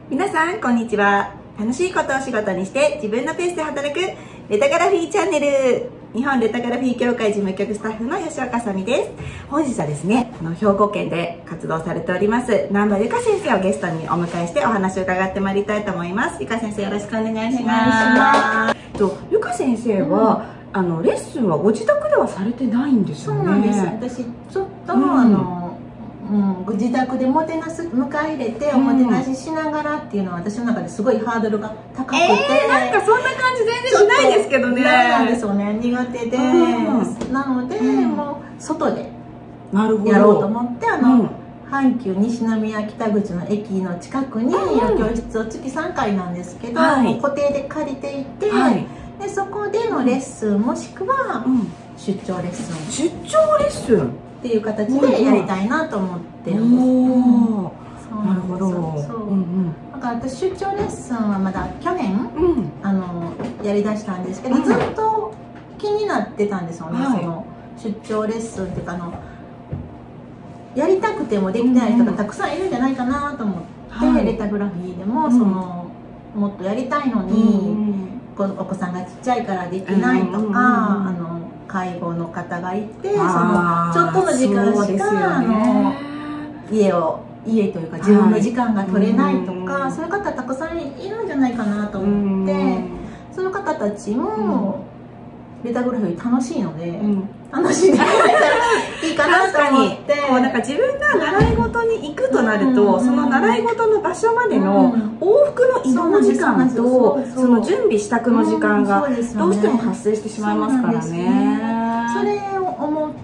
皆さんこんにちは。楽しいことを仕事にして自分のペースで働くレタグラフィーチャンネル、日本レタグラフィー協会事務局スタッフの吉岡さみです。本日はですね、兵庫県で活動されております南波由香先生をゲストにお迎えしてお話を伺ってまいりたいと思います。由香先生、よろしくお願いします。由香先生は、レッスンはご自宅ではされてないんですよね。 そうなんです。私ちょっと、ご自宅で迎え入れておもてなししながらっていうのは私の中ですごいハードルが高くて、 なんかそんな感じ全然しないですけどね。 なんですよね、苦手で、なので、もう外でやろうと思って、阪急西宮北口の駅の近くに教室を月3回なんですけど、固定で借りていて、でそこでのレッスンもしくは出張レッスン、 出張レッスンっていう形でやりたいなと思ってるんです。 なるほど。 だから私出張レッスンはまだ去年やりだしたんですけど、ずっと気になってたんですよね。その出張レッスンっていうかやりたくてもできない人がたくさんいるんじゃないかなと思って、レタグラフィーでももっとやりたいのに、お子さんがちっちゃいからできないとか、介護の方がいて、ちょっとの時間しか家というか自分の時間が取れないとか、そういう方たくさんいるんじゃないかなと思って、そういう方たちもレタグラフィー楽しいので、楽しんでもらえたらいいかなと思って、 なんか自分が習い事に行くとなると、その習い事の場所までの往復の移動の時間とその準備支度の時間がどうしても発生してしまいますからね。 それを思って、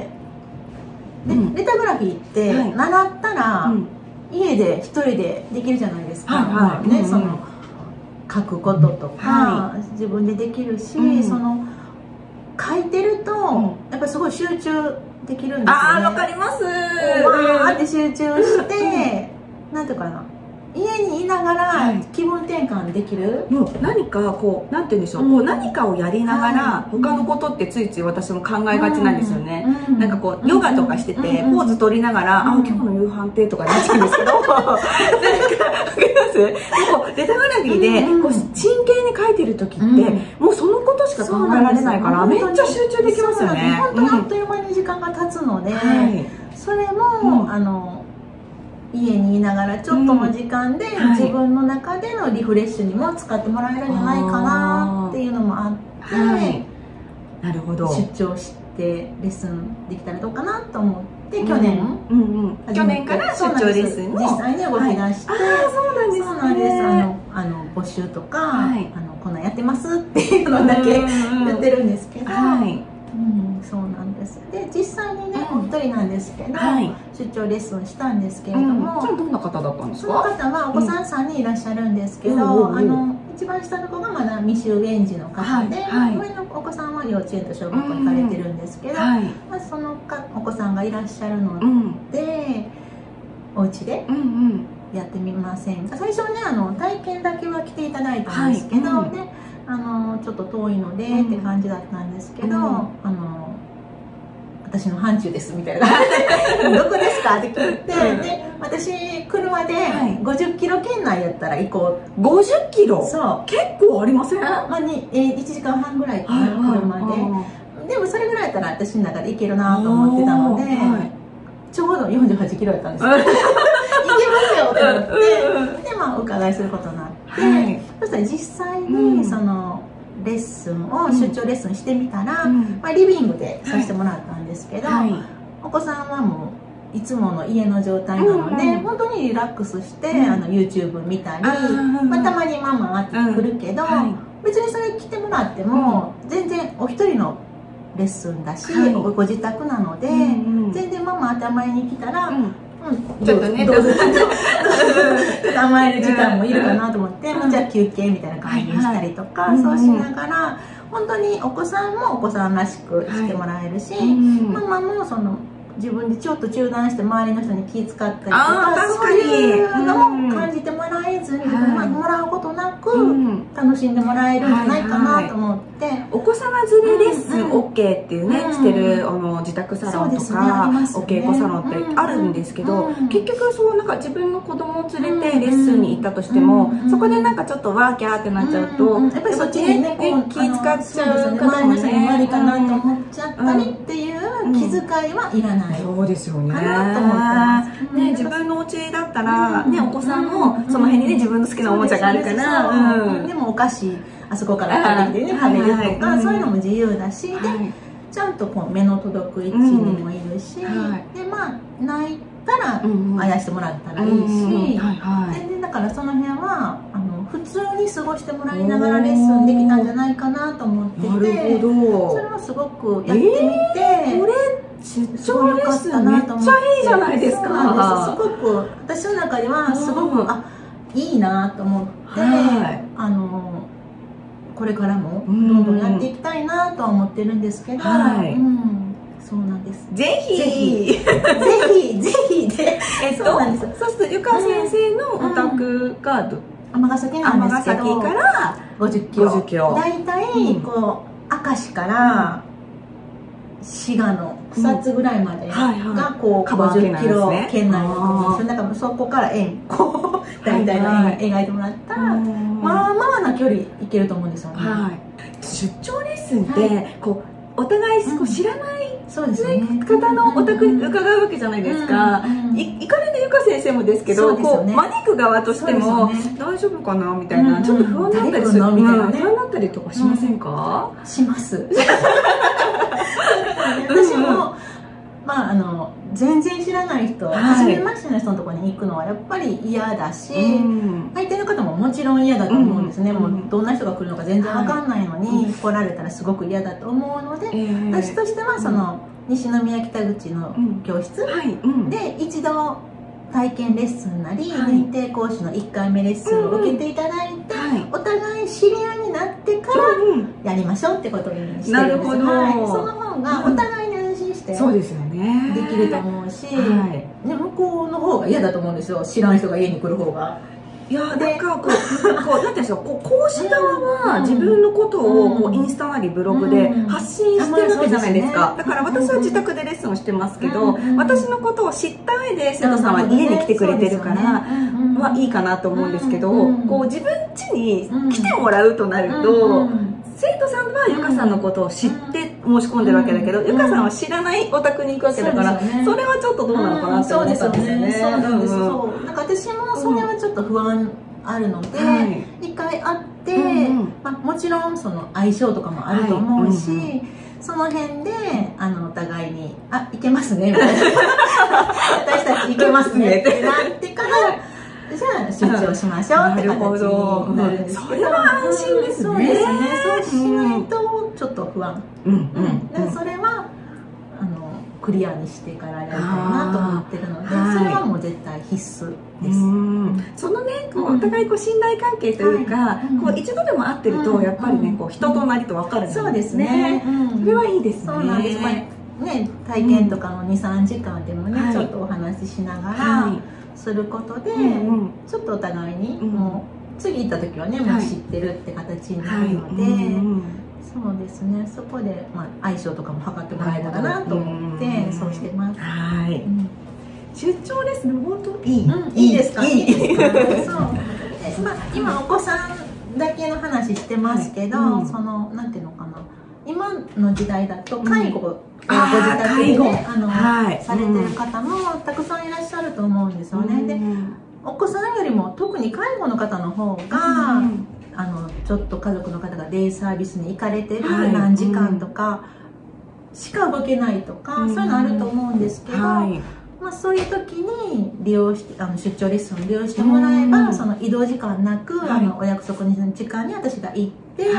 レタグラフィーって習ったら家で一人でできるじゃないですか。その書くこととか自分でできるし、その書いてるとやっぱりすごい集中できるんですよね。 わかります。 わーって集中してなんていうかな、家にいながら気分転換できる、 もう何かこうなんて言うんでしょう、こう何かをやりながら他のことってついつい私も考えがちなんですよね。なんかこうヨガとかしててポーズ取りながら今日の夕飯ってとかなっちゃうんですけど、なんかわかります？レタグラフィーでこう真剣に書いてる時ってもうそのことしか考えられないからめっちゃ集中できますよね。 本当にあっという間に時間が経つので、それも家にいながらちょっとの時間で自分の中でのリフレッシュにも使ってもらえるんじゃないかなっていうのもあって、 なるほど、 出張してレッスンできたらどうかなと思って去年から出張レッスン実際に動き出して、そうなんです。募集とかこんなんやってますっていうのだけ言ってるんですけど。そうなんです。で実際にね、お一人なんですけど、出張レッスンしたんですけれども、 それどんな方だったんですか？ その方はお子さん3人いらっしゃるんですけど、一番下の子がまだ未就園児の方で、上のお子さんは幼稚園と小学校に行かれてるんですけど、そのお子さんがいらっしゃるので、お家でやってみませんか。最初はね体験だけは来ていただいたんですけど、ちょっと遠いのでって感じだったんですけど、私の範疇ですみたいなどこですかって聞いて、で私車で50キロ圏内やったら行こう。 50キロ、 そう結構ありません ？1時間半ぐらいかな、車で。でもそれぐらいやったら私の中で行けるなと思ってたので、ちょうど48キロやったんですよ。行けますよって思って、でお伺いすることになって、そしたら実際にそのレッスンを出張レッスンしてみたら、リビングでさせてもらったんですけど、お子さんはもういつもの家の状態なので本当にリラックスして YouTube 見たり、たまにママって来るけど、別にそれ来てもらっても全然お一人のレッスンだし、ご自宅なので全然ママ頭に来たらちょっとね、 甘える時間もいるかなと思って、じゃあ休憩みたいな感じにしたりとか、そうしながら本当にお子さんもお子さんらしくしてもらえるし、ママも自分でちょっと中断して周りの人に気遣ったりとか、そういうのも感じてもらえずに、もらうことなく楽しんでもらえるんじゃないかなと思って、 お子様連れレッスン OK っていうね、してる自宅サロンとかお稽古サロンってあるんですけど、結局そうなんか自分の子供を連れてレッスンに行ったとしても、そこでなんかちょっとワーキャーってなっちゃうと、 やっぱりそっちにね気使っちゃう方も周りの人に悪いかなと思っちゃったりっていう気遣いはいらない。 そうですよね。 かなと思ってます。 ね、自分のお家だったらね、お子さんもその辺にね自分の好きなおもちゃがあるから、 でもお菓子あそこから買ってきてね食べるとか、そういうのも自由だし、でちゃんとこう目の届く位置にもいるし、でまあ泣いたらあやしてもらったらいいし、全然だからその辺は普通に過ごしてもらいながらレッスンできたんじゃないかなと思ってて、それはすごくやってみて、 これ出張レッスンめっちゃいいじゃないですか。 すごく私の中ではすごくいいなと思って、これからもどんどんやっていきたいなとは思ってるんですけど、そうなんです。 ぜひで、 そうなんです。そうするとゆか先生のお宅が尼崎なんですけど、 尼崎から50キロ。 大体こう明石から滋賀の草津ぐらいまでがこう50キロ圏内の、だからそこから円こう大体の円描いてもらったら、まあまあな距離いけると思うんですよね。 出張レッスンってこうお互い知らない方のお宅に伺うわけじゃないですか。行かれてゆか先生もですけど、こう招く側としても大丈夫かなみたいな、ちょっと不安だったりする、不安だったりとかしませんか？ します。私もまあ全然知らない人、初めましての人のところに行くのはやっぱり嫌だし、相手の方ももちろん嫌だと思うんですね。もうどんな人が来るのか全然わかんないのに来られたらすごく嫌だと思うので、私としてはその西宮北口の教室で一度体験レッスンなり認定講師の1回目レッスンを受けていただいて、お互い知り合いになってからやりましょうってことにしてるんです。 なるほど。 その方がお互いに安心してできると思うし、向こうの方が嫌だと思うんですよ、知らん人が家に来る方が。 いやなんかこうなんていうんですか、講師側は自分のことをこうインスタなりブログで発信してるわけじゃないですか。だから私は自宅でレッスンをしてますけど、私のことを知った上で生徒さんは家に来てくれてるからはいいかなと思うんですけど、こう自分家に来てもらうとなると、生徒さんはゆかさんのことを知って申し込んでるわけだけど、ゆかさんは知らないお宅に行くわけだから、それはちょっとどうなのかなって思ったんですよね。そうなんです。なんか私もそれはちょっと不安あるので、一回会って、もちろんその相性とかもあると思うし、その辺でお互いに「あ、いけますね」みたいな「私たちいけますね」ってなってからじゃあ出張しましょうって形になるんですけど、それは安心ですね。 そうですね。そうしないとちょっと不安。それはクリアにしてからやりたいなと思ってるので、それはもう絶対必須です。 そのね、お互い信頼関係というか、一度でも会ってるとやっぱりね、人となりと分かるんですね。 そうですね。 それはいいですね。 そうなんです。ね、体験とかの2、3時間でもね、ちょっとお話ししながらすることで、ちょっとお互いにもう次行った時はね、もう知ってるって形になるので。そうですね。そこで相性とかも測ってもらえたらなと思ってそうしてます。 出張レッスン本当いいですか？いいですか？そう。今お子さんだけの話してますけど、そのなんていうのかな。今の時代だと介護ご自宅でねされてる方もたくさんいらっしゃると思うんですよね。で、お子さんよりも特に介護の方の方がちょっと家族の方がデイサービスに行かれてる何時間とかしか動けないとか、そういうのあると思うんですけど、そういう時に利用して出張レッスンを利用してもらえば、その移動時間なくお約束の時間に私が行って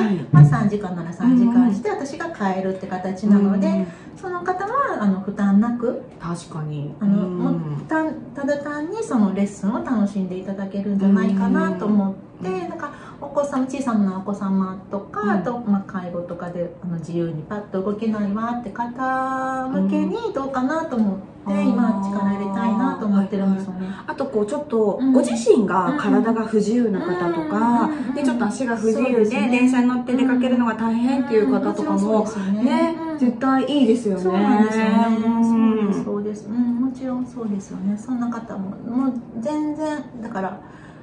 、3時間なら3時間して私が帰るって形なので、その方は負担なく、 確かにただ単にそのレッスンを楽しんでいただけるんじゃないかなと思って、なんかお子様、小さなお子様とか、あと、介護とかで自由にパッと動けないわって方向けにどうかなと思って、今力入れたいなと思ってるんですよね。 あとこうちょっとご自身が体が不自由な方とか、でちょっと足が不自由で電車に乗って出かけるのが大変っていう方とかもね、絶対いいですよね。 そうなんですよね。そうです。もちろんそうですよね。そんな方ももう全然だから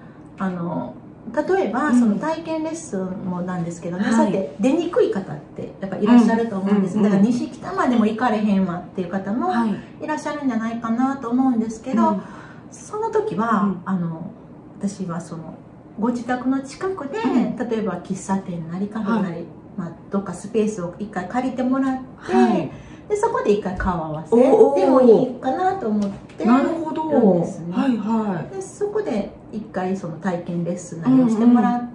例えばその体験レッスンもなんですけどね、さて出にくい方ってやっぱいらっしゃると思うんです。だから西北までも行かれへんわっていう方もいらっしゃるんじゃないかなと思うんですけど、その時は私はそのご自宅の近くで例えば喫茶店なりカフェなりどっかスペースを一回借りてもらって、でそこで一回顔合わせでもいいかなと思ってなるほどでそこで一回その体験レッスンなりをしてもらって、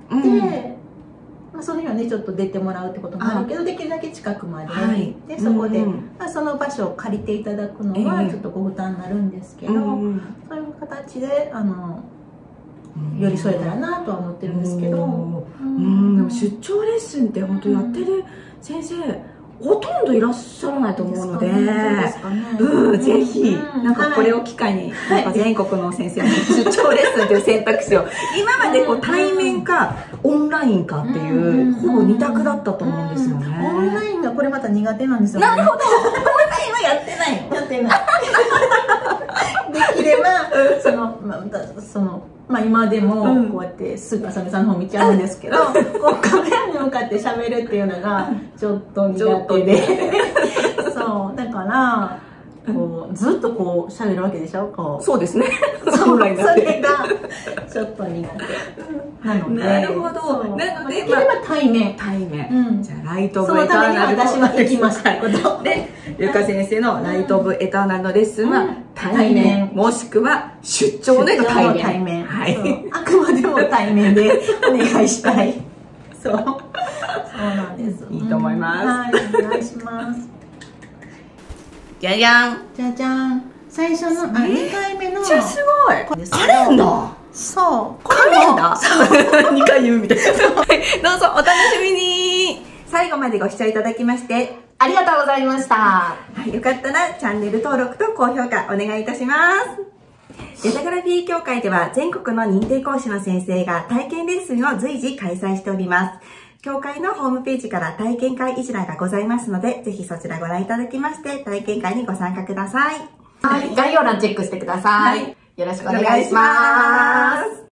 その日はねちょっと出てもらうってこともあるけど、できるだけ近くまで行ってそこでその場所を借りていただくのはちょっとご負担になるんですけど、そういう形で寄り添えたらなとは思ってるんですけど、でも出張レッスンって本当やってる先生ほとんどいらっしゃらないと思うので、ぜひなんかこれを機会になんか全国の先生の出張レッスンという選択肢を、今までこう対面かオンラインかっていうほぼ二択だったと思うんですよね。 オンラインがこれまた苦手なんですよね。 なるほど。オンラインはやってないの？ やってない。できれば今でもこうやってすぐあさみさんの方見ちゃうんですけど、こうカメラに向かって喋るっていうのがちょっと苦手で、そうだからこうずっとこう喋るわけでしょ。こうそうですね。 それがちょっと苦手なので、 なるほど。なのでできれば対面。 じゃあライトオブそのエターナルために私は行きましたことで、ゆか先生のライトオブエターナルのレッスンは対面もしくは出張での対面。 あくまでも対面でお願いしたい。そうなんです。 いいと思います。 お願いします。 じゃじゃん。 じゃじゃん。最初の2回目の。 めっちゃすごい。カレンダー。 そう。 カレンダー。2回言うみたいな。どうぞお楽しみに。最後までご視聴いただきましてありがとうございました。 よかったらチャンネル登録と高評価お願いいたします。レタグラフィー協会では全国の認定講師の先生が体験レッスンを随時開催しております。協会のホームページから体験会一覧がございますので、ぜひそちらご覧いただきまして、体験会にご参加ください。 概要欄チェックしてください。よろしくお願いします。